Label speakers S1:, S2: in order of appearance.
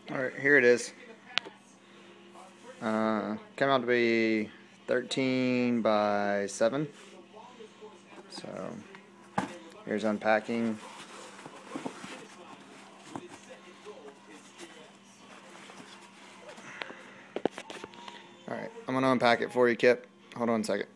S1: Alright, here it is. Came out to be 13 by 7. So here's unpacking. Alright, I'm going to unpack it for you, Kip. Hold on a second.